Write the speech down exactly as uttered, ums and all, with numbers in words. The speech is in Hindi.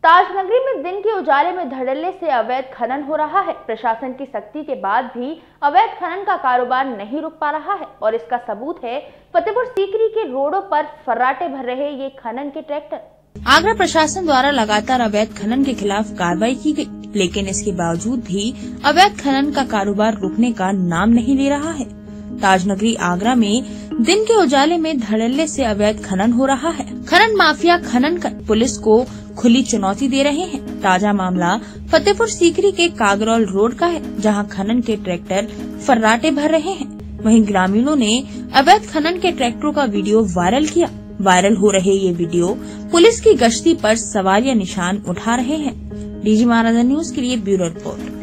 ताजनगरी में दिन के उजाले में धड़ल्ले से अवैध खनन हो रहा है। प्रशासन की सख्ती के बाद भी अवैध खनन का कारोबार नहीं रुक पा रहा है और इसका सबूत है फतेहपुर सीकरी के रोडों पर फर्राटे भर रहे ये खनन के ट्रैक्टर। आगरा प्रशासन द्वारा लगातार अवैध खनन के खिलाफ कार्रवाई की गई, लेकिन इसके बावजूद भी अवैध खनन का कारोबार रुकने का नाम नहीं ले रहा है। ताजनगरी आगरा में दिन के उजाले में धड़ल्ले से अवैध खनन हो रहा है। खनन माफिया खनन कर पुलिस को खुली चुनौती दे रहे हैं। ताजा मामला फतेहपुर सीकरी के कागरौल रोड का है, जहां खनन के ट्रैक्टर फर्राटे भर रहे हैं। वहीं ग्रामीणों ने अवैध खनन के ट्रैक्टरों का वीडियो वायरल किया। वायरल हो रहे ये वीडियो पुलिस की गश्ती पर सवालिया निशान उठा रहे हैं। डीजी महाराजा न्यूज के लिए ब्यूरो रिपोर्ट।